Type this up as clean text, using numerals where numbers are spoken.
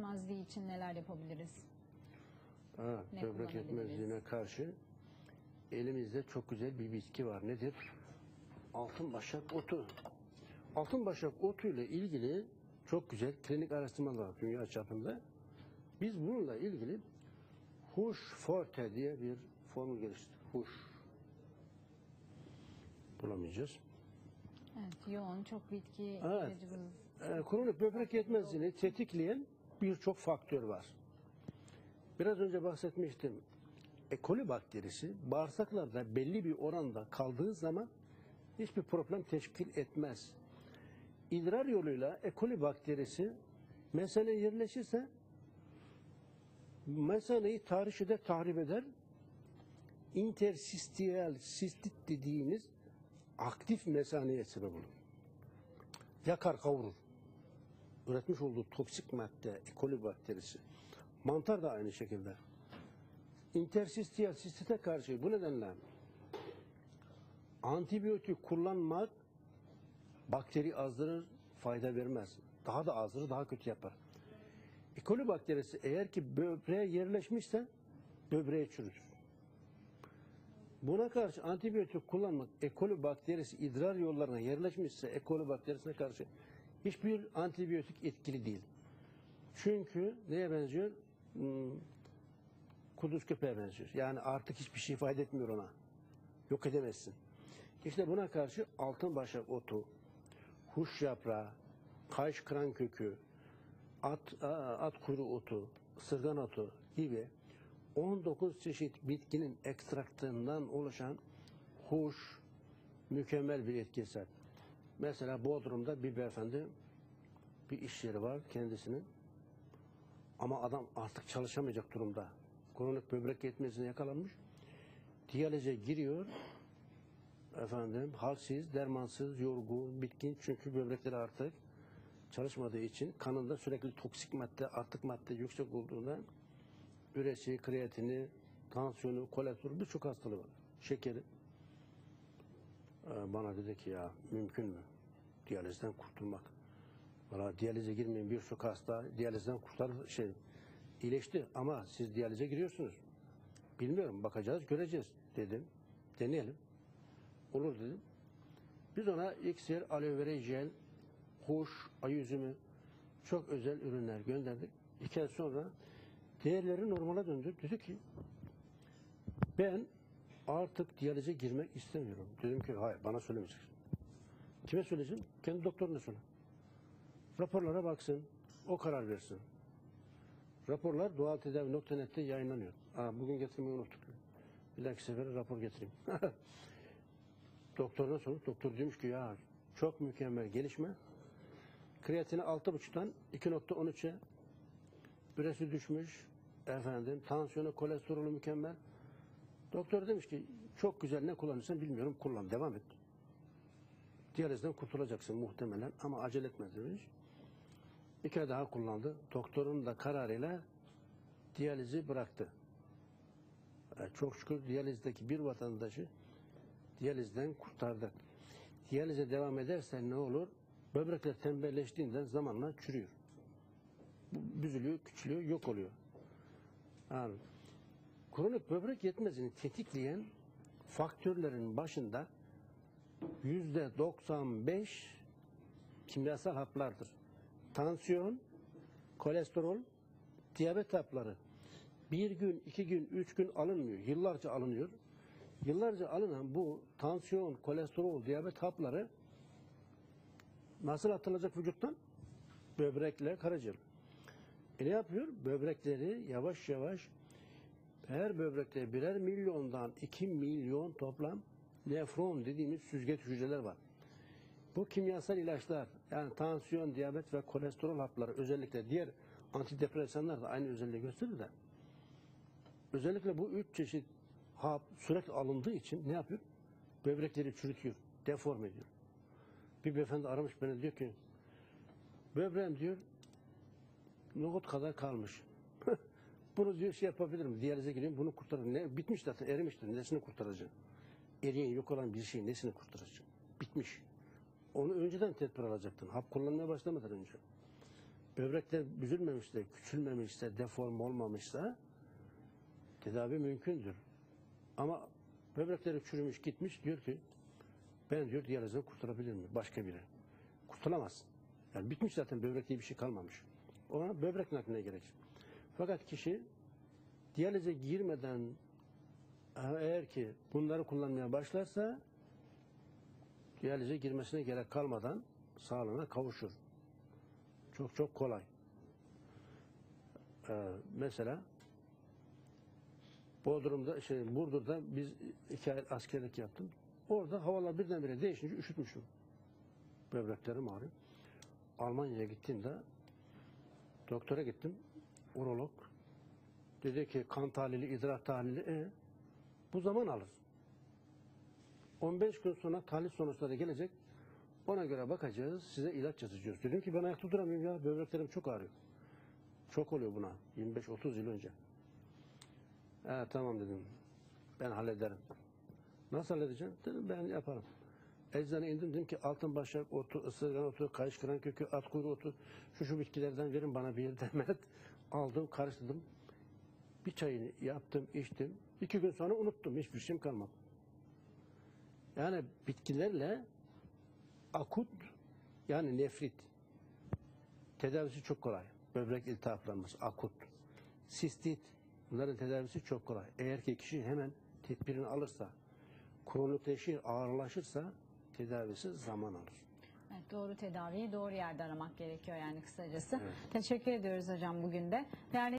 yetmezliği için neler yapabiliriz? Ne Böbrek kullanabiliriz? yetmezliğine karşı elimizde çok güzel bir bitki var. Nedir? Altınbaşak otu. Altınbaşak otu ile ilgili çok güzel klinik araştırmalar var dünya çapında. Biz bununla ilgili Huş Forte diye bir formül geliştirdik. Huş. Bulamayacağız. Evet, yoğun çok bitki Evet. ilacımız. Kronik böbrek yetmezliğini tetikleyen birçok faktör var. Biraz önce bahsetmiştim. E. coli bakterisi bağırsaklarda belli bir oranda kaldığı zaman hiçbir problem teşkil etmez. İdrar yoluyla E. coli bakterisi mesaneye yerleşirse mesaneyi tahriş eder, tahrip eder. Intersistiyal sistit dediğimiz aktif mesaneye sebep olur. Yakar, kavurur. Üretmiş olduğu toksik madde E. coli bakterisi. Mantar da aynı şekilde. İntersistiyal sistite karşı bu nedenle antibiyotik kullanmak bakteri azdırır, fayda vermez. Daha da azdırır, daha kötü yapar. E. coli bakterisi eğer ki böbreğe yerleşmişse böbreği çürütür. Buna karşı antibiyotik kullanmak E. coli bakterisi idrar yollarına yerleşmişse E. coli bakterisine karşı hiçbir antibiyotik etkili değil. Çünkü neye benziyor? Kuduz köpeğe benziyor. Yani artık hiçbir şey fayda etmiyor ona. Yok edemezsin. İşte buna karşı altınbaşak otu, huş yaprağı, kayış kıran kökü, at kuyruğu otu, ısırgan otu gibi 19 çeşit bitkinin ekstraktından oluşan huş mükemmel bir etkisi. Mesela Bodrum'da bir beyefendi bir iş yeri var kendisinin ama adam artık çalışamayacak durumda. Kronik böbrek yetmezliğine yakalanmış. Diyalize giriyor. Halsiz, dermansız, yorgun, bitkin çünkü böbrekleri artık çalışmadığı için kanında sürekli toksik madde, artık madde yüksek olduğundan üresi, kreatini, tansiyonu, kolesterolü birçok hastalığı var. Şekeri. Bana dedi ki ya mümkün mü diyalizden kurtulmak? Valla diyalize girmeyen birçok hasta diyalizden iyileşti ama siz diyalize giriyorsunuz. Bilmiyorum, bakacağız, göreceğiz dedim. Deneyelim. Olur dedim. Biz ona iksir, aloe vera jel, huş, ayı üzümü çok özel ürünler gönderdik. 2 ay sonra değerleri normale döndü. Dedi ki ben artık diyalize girmek istemiyorum. Dedim ki hayır, bana söylemeyeceksin. Kime söyleyeceğim? Kendi doktoruna söyle. Raporlara baksın, o karar versin. Raporlar doğaltedavi.net'te yayınlanıyor. Bugün getirmeyi unuttuk. Bir dahaki sefere rapor getireyim. Doktoruna sorup doktor demiş ki ya çok mükemmel gelişme. Kreatini 6,5'tan 2,13'e, üresi düşmüş, tansiyonu, kolesterolü mükemmel. Doktor demiş ki çok güzel, ne kullanırsan bilmiyorum, kullan, devam et. Diyalizden kurtulacaksın muhtemelen ama acele etme demiş. 2 ay daha kullandı. Doktorun da kararıyla diyalizi bıraktı. Çok şükür diyalizdeki bir vatandaşı diyalizden kurtardık. Diyalize devam ederse ne olur? Böbrekler tembelleştiğinden zamanla çürüyor. Büzülüyor, küçülüyor, yok oluyor. Yani, kronik böbrek yetmezliğini tetikleyen faktörlerin başında %95 kimyasal haplardır. Tansiyon, kolesterol, diyabet hapları. 1 gün, 2 gün, 3 gün alınmıyor. Yıllarca alınıyor. Yıllarca alınan bu tansiyon, kolesterol, diyabet hapları nasıl atılacak vücuttan? Böbrekle karaciğer. Ne yapıyor? Böbrekleri yavaş yavaş, her böbrekte birer milyondan 2 milyon toplam nefron dediğimiz süzgeç hücreler var. Bu kimyasal ilaçlar, yani tansiyon, diyabet ve kolesterol hapları, özellikle diğer antidepresanlar da aynı özelliği gösterir de, özellikle bu 3 çeşit hap sürekli alındığı için ne yapıyor? Böbrekleri çürütüyor, deforme ediyor. Bir beyefendi aramış beni, diyor ki böbreğim diyor nohut kadar kalmış. Bunu diyor yapabilirim, diyalize gireyim, bunu kurtarırım. Ne? Bitmiş zaten, erimiştir, nesini kurtaracağım? Eriyen, yok olan bir şeyin nesini kurtaracağım? Bitmiş. Onu önceden tedbir alacaktın, hap kullanmaya başlamadan önce. böbrekler büzülmemişse, küçülmemişse, deform olmamışsa tedavi mümkündür. Ama böbrekleri çürümüş gitmiş, diyor ki ben diyor diyalizden kurtulabilir miyim? Başka biri. Kurtulamaz. Yani bitmiş zaten, böbrek diye bir şey kalmamış. Ona böbrek nakline gerekir. Fakat kişi diyalize girmeden eğer ki bunları kullanmaya başlarsa diyalize girmesine gerek kalmadan sağlığına kavuşur. Çok çok kolay. Mesela Bodrum'da, Burdur'da biz 2 ay askerlik yaptım. Orada havalar birdenbire değişince üşütmüşüm. Böbreklerim ağrıyor. Almanya'ya gittiğimde doktora gittim. Urolog. Dedi ki kan tahlili, idrar tahlili bu zaman alır. 15 gün sonra tahlil sonuçları gelecek. Ona göre bakacağız. Size ilaç yazacağız. Dedim ki ben ayakta duramıyorum ya. Böbreklerim çok ağrıyor. Çok oluyor buna. 25-30 yıl önce. Tamam dedim. Ben hallederim. Nasıl halledeceğim? Dedim ben yaparım. Eczane indim, dedim ki altın başak otu, ısırgan otu, kayış kıran kökü, at kuyruğu otu, şu bitkilerden verin bana bir demet. Aldım, karıştırdım. Bir çayını yaptım, içtim. 2 gün sonra unuttum. Hiçbir şeyim kalmadı. Yani bitkilerle akut, yani nefrit tedavisi çok kolay. Böbrek iltihaplanması akut. Sistit, bunların tedavisi çok kolay. Eğer ki kişi hemen tedbirini alırsa, kronikleşir, ağırlaşırsa tedavisi zaman alır. Evet, doğru tedaviyi doğru yerde aramak gerekiyor yani kısacası. Evet. Teşekkür ediyoruz hocam bugün de. Değerli